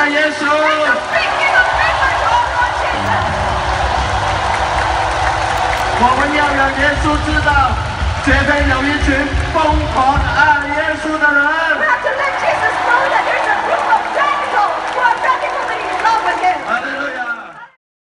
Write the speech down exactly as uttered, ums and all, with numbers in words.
了耶稣。我们要让耶稣知道，绝对有一群疯狂爱耶稣的人。